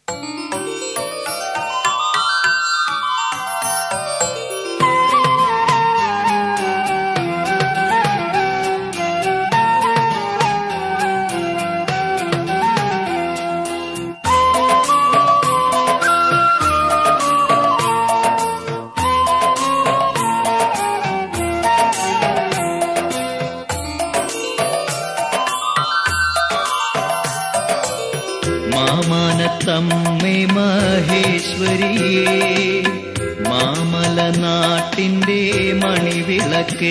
മാമാനത്തമ്മേ മഹേശ്വരിയേ, മാമലനാട്ടിന്റെ മണിവിളക്കേ,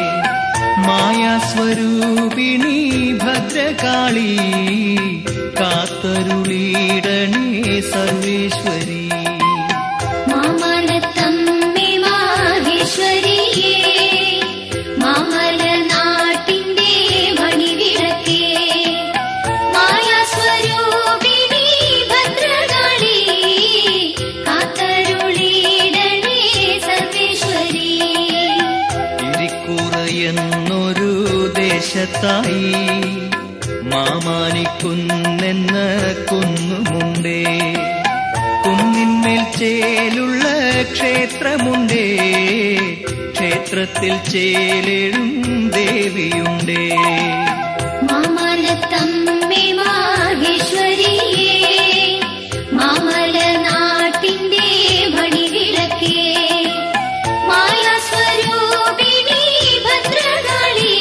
മായാസ്വരൂപിണി ഭദ്രകാളി, കാത്തരുളിടണേ സർവേശ്വരി. മാമാനത്തമ്മേ മഹേശ്വരിയേ, മാമലനാട്ടിന്റെ മണിവിളക്കേ, മായാസ്വരൂപിണി ഭദ്രകാളി, കാത്തരുളിടണേ സർവേശ്വരി. ഇരിക്കുറയെന്നൊരു ദേശത്തായി മാമാനിക്കുന്നെന്ന കുന്നുമുണ്ടേ, കുന്നിന്മേൽ ചേലുള്ള ക്ഷേത്രമുണ്ടേ, ക്ഷേത്രത്തിൽ ചേലേഴും ദേവിയുണ്ടേ. മാമാനത്തമ്മേ മഹേശ്വരിയേ, മാമലനാട്ടിന്റെ മണിവിളക്കേ, മായാസ്വരൂപിണി ഭദ്രകാളി,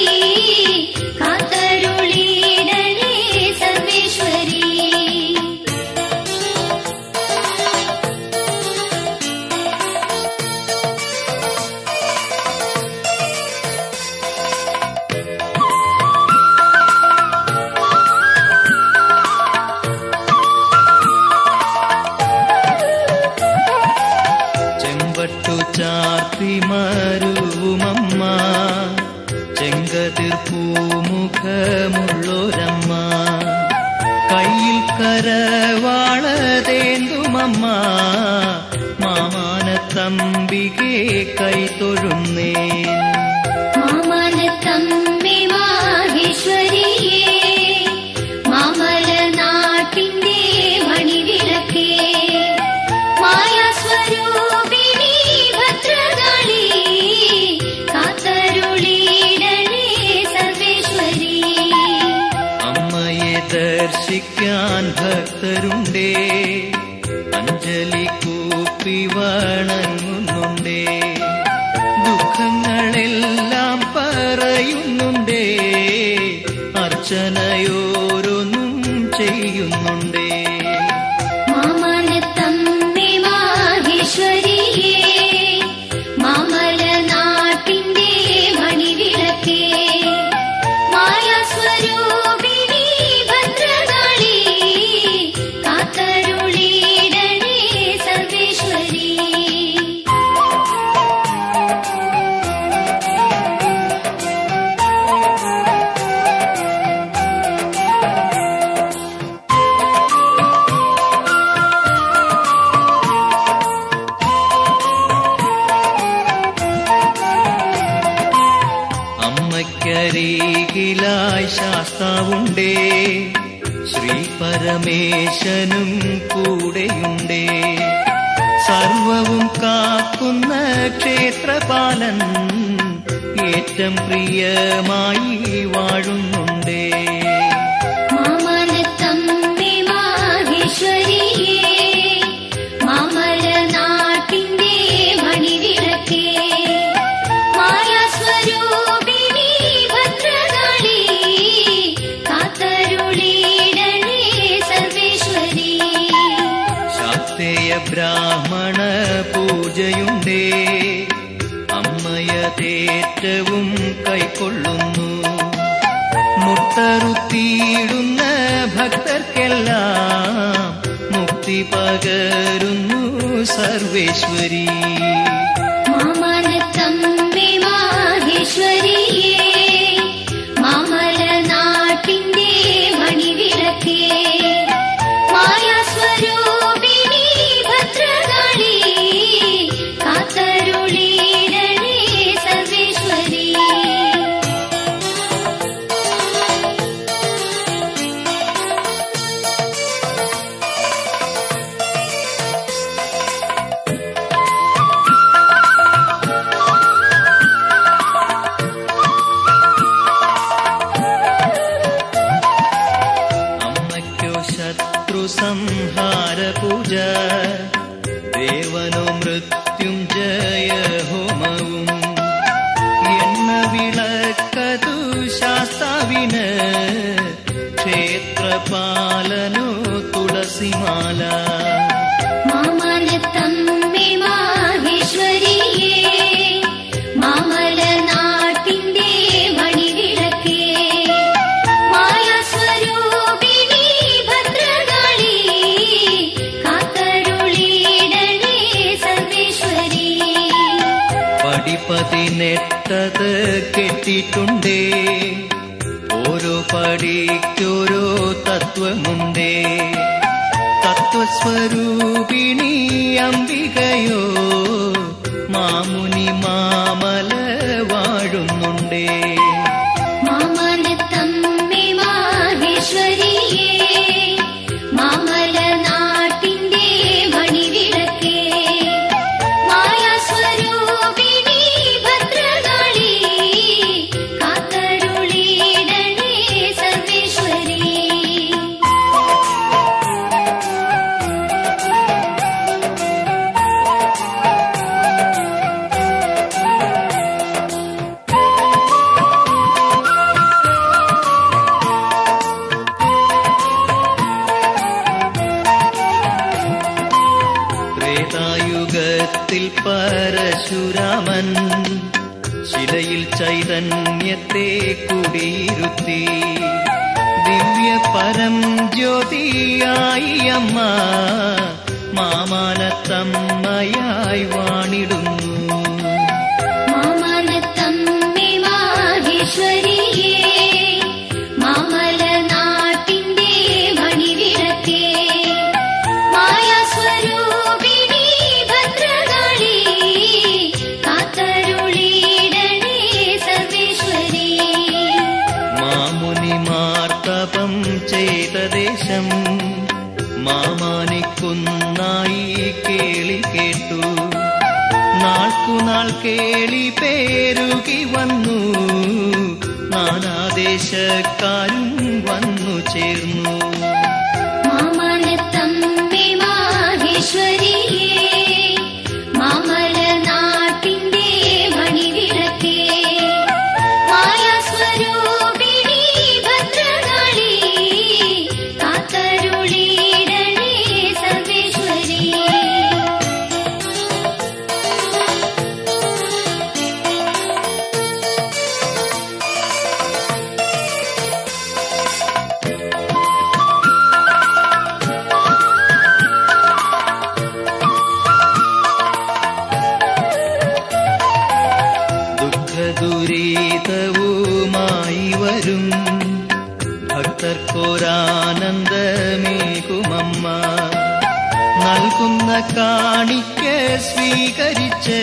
കാത്തരുളിടണേ സർവേശ്വരി. ചെമ്പട്ടു ചാർത്തി മരുവുമമ്മ, ചെങ്കതിർ പൂമുഖമുള്ളൊരമ്മ, കയ്യിൽ കരവാളതേന്തുമമ്മ, മാമാനത്തമ്പികെ കൈതൊഴുന്നേ. മാമാനത്തമ്മേ മഹേശ്വരിയേ, മാമലനാട്ടിന്റെ മണിവിളക്കേ, മായാസ്വരൂപിണി ഭദ്രകാളി, കാത്തരുളിടണേ സർവേശ്വരി. അമ്മയെ ദർശിക്കാൻ ഭക്തരുണ്ടേ, അഞ്ജലി കൂപ്പി വണങ്ങുന്നുണ്ടേ, ദുഃഖങ്ങളെല്ലാം പറയുന്നുണ്ടേ, അർച്ചനയോരൊന്നും ചെയ്യുന്നുണ്ടേ. മാമാനത്തമ്മേ മഹേശ്വരിയേ, മാമലനാട്ടിന്റെ മണിവിളക്കേ, മായാസ്വരൂപിണി ഭദ്രകാളി, കാത്തരുളിടണേ സർവേശ്വരി. അമ്മയ്ക്കരികിലായി ശാസ്താവുണ്ടേ, ശ്രീ പരമേശനും കൂടെയുണ്ടേ, സർവവും കാക്കുന്ന ക്ഷേത്രപാലൻ ഏറ്റം പ്രിയമായി വാഴുന്നുണ്ടേ. മാമാനത്തമ്മേ മഹേശ്വരിയേ, മാമലനാട്ടിന്റെ മണിവിളക്കേ, മായാസ്വരൂപിണി ഭദ്രകാളി, കാത്തരുളിടണേ സർവേശ്വരി. ശാക്തേയ ബ്രാഹ്മണ പൂജയുണ്ടേ, അമ്മയതേറ്റവും കൈക്കൊള്ളുന്നു, മുട്ടറുത്തിയിടുന്ന ഭക്തർക്കെല്ലാം മുക്തി പകരുന്നു സർവേശ്വരി. മാമാനത്തമ്മേ മഹേശ്വരിയേ, മാമലനാട്ടിന്റെ മണിവിളക്കേ, മായാസ്വരൂപിണി ഭദ്രകാളി, കാത്തരുളിടണേ സർവേശ്വരി. വനപാലനോ തുളസിമാല. മാമലത്തമ്മേ മാഹേശ്വരിയേ, മാമലനാട്ടിന്റെ മണിവിളക്കേ, മായാസ്വരൂപിണി ഭദ്രകാളി, കാത്തരുളിടണേ സർവേശ്വരി. പടിപതിനെട്ടത് കെട്ടിട്ടുണ്ടേ, ഓരോ പടിക്കോരോ തത്വമുണ്ടേ. തത്വസ്വരൂപിണി അംബികയോ മാമുനി മാമല വാഴുന്നുണ്ടേ. മാമലത്തമ്മേ മാഹേശ്വരിയേ, മാമലനാട്ടിന്റെ മണിവിളക്കേ, മായാസ്വരൂപിണി ഭദ്രകാളി, കാത്തരുളിടണേ സർവേശ്വരി. ത്രേതായുഗത്തിൽ പരശുരാമൻ ശിലയിൽ ചൈതന്യത്തെ കുടിയിരുത്തി. ദിവ്യ പരം ജ്യോതിയായി അമ്മ മാമാനത്തമ്മയായി വാണിടുന്നു. മാമലത്തമ്മേ മാഹേശ്വരിയേ, മാമലനാട്ടിന്റെ മണിവിളക്കേ, മായാസ്വരൂപിണി ഭദ്രകാളി, കാത്തരുളിടണേ സർവേശ്വരി. മാമുനിമാർ തപം ചെയ്ത ദേശം മാമാനിക്കുന്നായി കേളി കേട്ടു. നാൾക്കുനാൾ കേളി പേരുകി വന്നു, നാനാദേശക്കാരും വന്നു ചേർന്നു. മാമലത്തമ്മേ മാഹേശ്വരിയേ, മാമലനാട്ടിന്റെ മണിവിളക്കേ, മായാസ്വരൂപിണി ഭദ്രകാളി, കാത്തരുളിടണേ സർവേശ്വരി. ദുഃഖദുരിതവുമായി വരും ഭക്തർക്കൊരാനന്ദമേകുമമ്മ. നൽകുന്ന കാണിക്ക സ്വീകരിച്ച്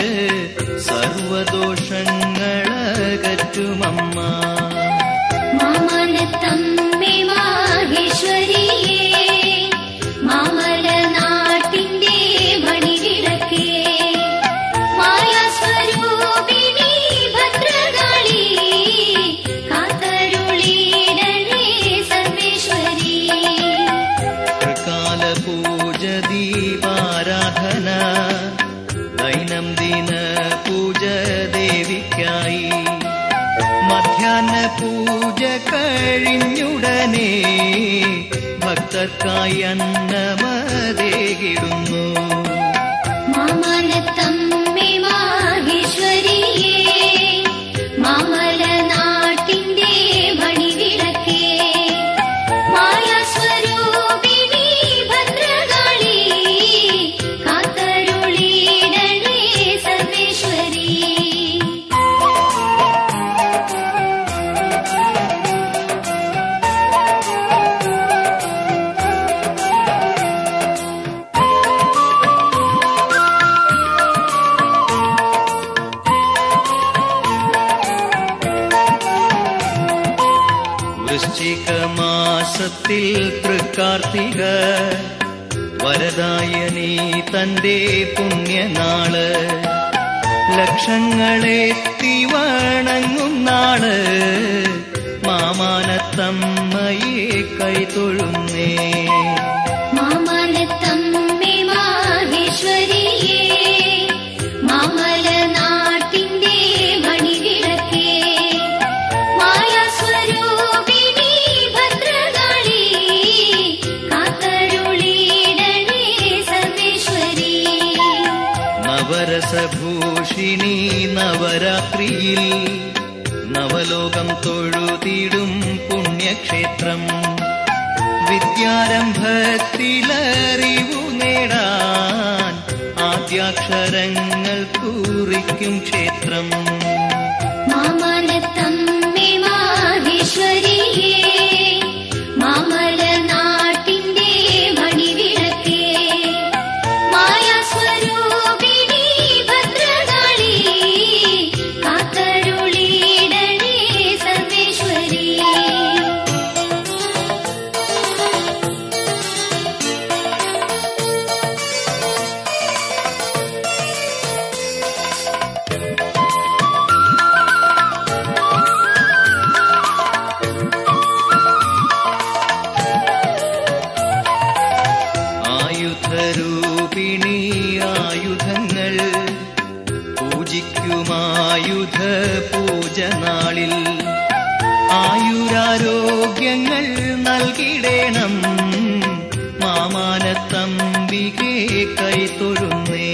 സർവദോഷങ്ങളകറ്റുമമ്മ. മാമലത്തമ്മേ മാഹേശ്വരിയേ, മാമലനാട്ടിന്റെ മണിവിളക്കേ, മായാസ്വരൂപിണി ഭദ്രകാളി, കാത്തരുളിടണേ സർവേശ്വരി. ത്രികാല പൂജ ദീപാരാധന, ദൈനംദിന പൂജ ദേവിക്കായി. മധ്യാഹ്ന പൂജ കഴിഞ്ഞുടനെ ഭക്തർക്കായി അന്നമതേകിടുന്നു. മാമലത്തമ്മേ മാഹേശ്വരിയേ, മാമലനാട്ടിന്റെ മണിവിളക്കേ, മായാസ്വരൂപിണി ഭദ്രകാളി, കാത്തരുളിടണേ സർവേശ്വരി. വൃശ്ചികമാസത്തിൽ തൃക്കാർത്തിക വരദായനി തന്റെ പുണ്യനാള്. ലക്ഷങ്ങളെത്തി വണങ്ങും നാള്, മാമാനത്തമ്മയെ കൈതൊഴുന്നേ. മാമലത്തമ്മേ മാഹേശ്വരിയേ, മാമലനാട്ടിന്റെ മണിവിളക്കേ, മായാസ്വരൂപിണി ഭദ്രകാളി, പോഷിണി നവരാത്രിയിൽ നവലോകം തൊഴുതിടും പുണ്യക്ഷേത്രം. വിദ്യാരംഭത്തിലറിവു നേടാൻ ആദ്യാക്ഷരങ്ങൾ കുറിക്കും ക്ഷേത്രം. മാമലത്തമ്മേ മാഹേശ്വരിയേ, മാമല നാട്ടിന്റെ മണിവിളക്കേ, മായാസ്വരൂപിണി ഭദ്രകാളി, കാത്തരുളിടണേ സർവേശ്വരി. ആയുധരൂപിണി ആയുധങ്ങൾ പൂജിക്കുമായുധ പൂജനാളിൽ ആയുരാരോഗ്യങ്ങൾ നൽകിടേണം മാമാനത്തമ്പികെ കൈതൊഴുന്നേ.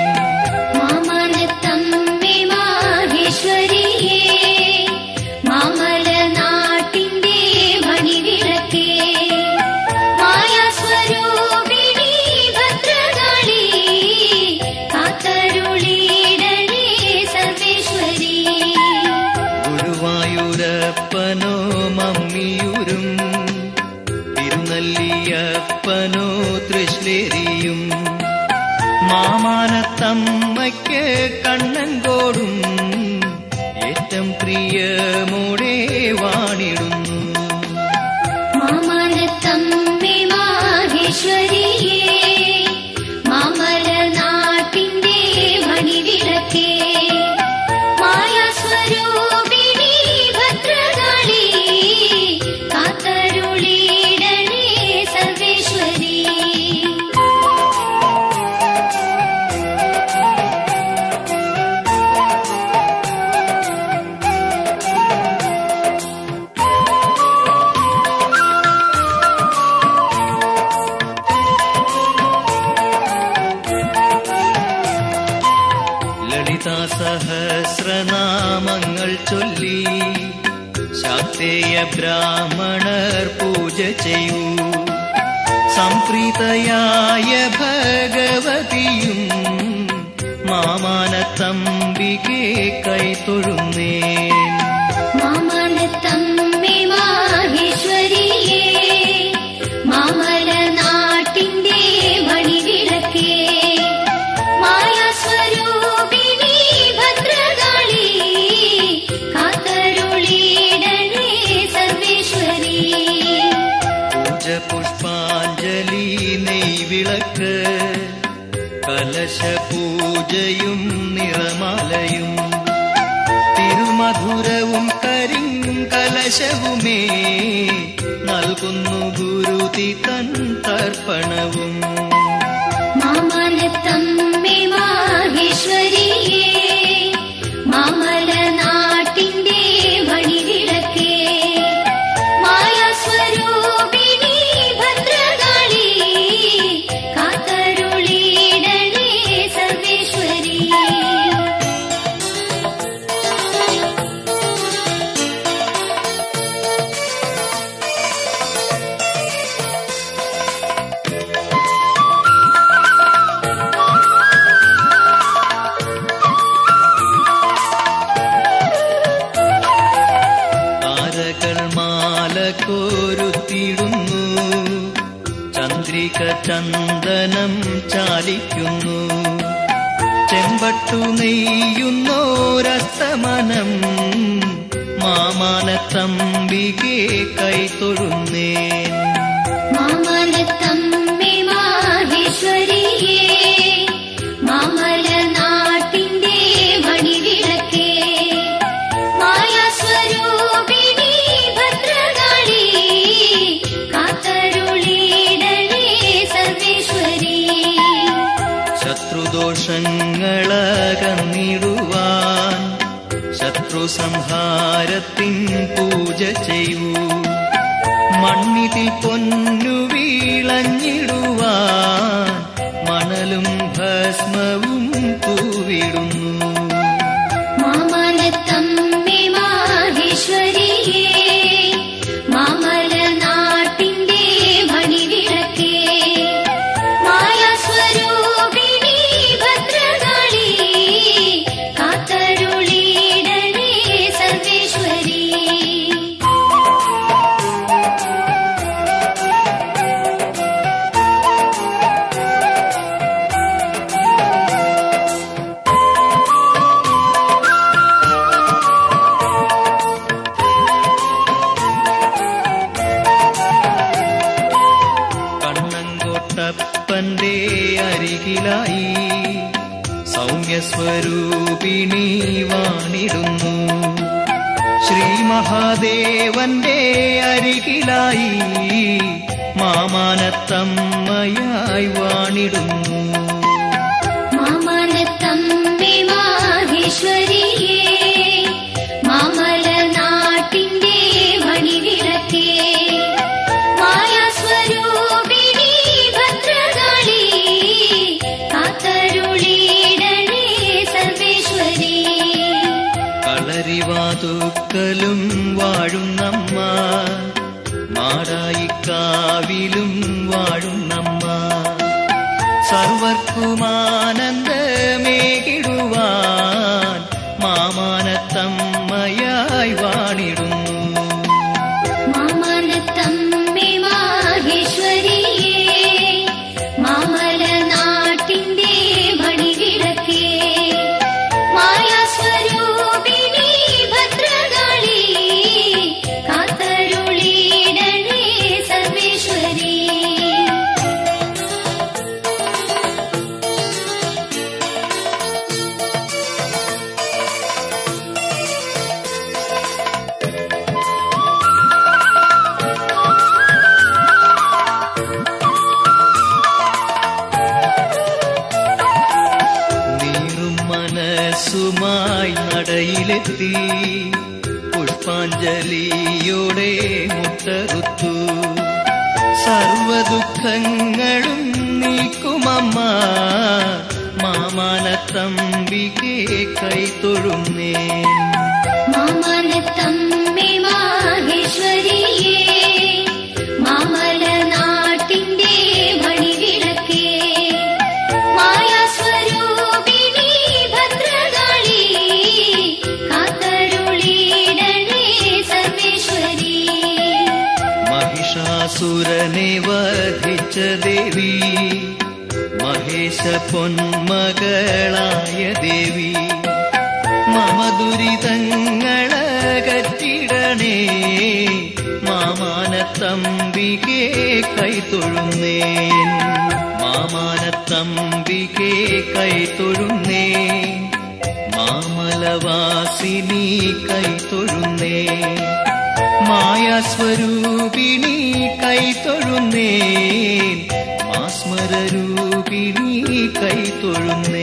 മാമലത്തമ്മേ മാഹേശ്വരിയേ, മാമല നാട്ടിന്റെ മണിവിളക്കേ, മായാസ്വരൂപിണി ഭദ്രകാളി, കാത്തരുളിടണേ സർവേശ്വരി. ഗുരുവായൂരപ്പനോ മമ്മിയൂരും തിരുനെല്ലിയപ്പനോ തൃശ്ശേരിയും മാമാനത്തമ്മയ്ക്ക് കണ്ണൻകോടും ഏറ്റം പ്രിയമോടെ വാണിടുന്നു. മാമലത്തമ്മേ മാഹേശ്വരിയേ, മാമല നാട്ടിന്റെ മണിവിളക്കേ, മായാസ്വരൂപിണി ഭദ്രകാളി, കാത്തരുളിടണേ സർവേശ്വരി. ലളിതാ സഹസ്രനാമങ്ങൾ ചൊല്ലി ശാക്തേയ ബ്രാഹ്മണർ പൂജ ചെയ്യൂ. സംപ്രീതയായ ഭഗവതിയും മാമാനത്തമ്പികെ കൈതൊഴുന്നേ. മാമലത്തമ്മേ മാഹേശ്വരിയേ, മാമല നാട്ടിന്റെ മണിവിളക്കേ, മായാസ്വരൂപിണി ഭദ്രകാളി, കാത്തരുളിടണേ സർവേശ്വരി. പൂജ പുഷ്പാഞ്ജലി നെയ്വിളക്ക് കലശപൂജയും നിറമാലയും തിരുമധുരവും കരിങ്കലശവുമേ നൽകുന്നു ഗുരുതി തൻ തർപ്പണവും. മാമലത്തമ്മേ മാഹേശ്വരിയേ, മാമല നാട്ടിന്റെ മണിവിളക്കേ, മായാസ്വരൂപിണി ഭദ്രകാളി, കാത്തരുളിടണേ സർവേശ്വരി. താരകൾ മാല കോരുത്തിടുന്നു, ചന്ദ്രിക ചന്ദനം ചാലിക്കുന്നു, ചെമ്പട്ടു നെയ്യുന്നോരസ്തമനം മാമാനത്തമ്പികെ കൈതൊഴുന്നേ. മാമലത്തമ്മേ മാഹേശ്വരിയേ, മാമല നാട്ടിന്റെ മണിവിളക്കേ, മായാസ്വരൂപിണി ഭദ്രകാളി, കാത്തരുളിടണേ സർവേശ്വരി. ശത്രുദോഷങ്ങളകന്നിടുവാൻ ശത്രു സംഹാരത്തിൻ പൂജ ചെയ്യൂ. മണ്ണിതിൽ പൊന്നു വീളഞ്ഞിടുവാൻ മണലും ഭസ്മവും തൂവിടുന്നു. അരികിലായി സൗമ്യസ്വരൂപിണി വാണിടുന്നു. ശ്രീ മഹാദേവന്റെ അരികിലായി മാമാനത്തമ്മയായി വാണിടുന്നു. മാമാനത്തമ്മേ മാഹേശ്വരിയേ, മാമല നാട്ടിന്റെ മണിവിളക്കേ, മായാസ്വരൂപിണി ഭദ്രകാളി, കാത്തരുളിടണേ സർവേശ്വരി. കളരിവാതുക്കലും വാഴുന്നമ്മ, മാടായിക്കാവിലും വാഴുന്നമ്മ, സർവർക്കുമാനന്ദമേകിടുവാൻ മാമാനത്തമ്മയായി വാണിടുന്നു. മാമാനത്തമ്മേ മാഹേശ്വരിയേ, മാമല നാട്ടിന്റെ മണിവിളക്കേ, മായാസ്വരൂപിണി ഭദ്രകാളി, കാത്തരുളിടണേ സർവേശ്വരി. നീറും മനസ്സുമായി നടയിലെത്തി പുഷ്പാഞ്ജലിയോടെ മുട്ടറുത്തു. സർവദുഃഖങ്ങളും നീക്കുമമ്മ, മാമാനത്തമ്പികെ കൈതൊഴുന്നേ. മാമാനത്തമ്മേ മാഹേശ്വരിയേ, മാമല നാട്ടിന്റെ മണിവിളക്കേ, മായാസ്വരൂപിണി ഭദ്രകാളി, കാത്തരുളിടണേ സർവേശ്വരി. മഹിഷാസുരനെ വധിച്ച ദേവി, മഹേശ പൊന്മകളായ ദേവി, മമ ദുരിതങ്ങളകറ്റിടണേ മാമാനത്തമ്പികെ കൈതൊഴുന്നേൻ. മാമാനത്തമ്പികെ കൈതൊഴുന്നേ, മാമലവാസിനി കൈതൊഴുന്നേ, മായാസ്വരൂപിണി കൈതൊഴുന്നേ, മാസ്മരൂപിണി കൈതൊഴുന്നേ.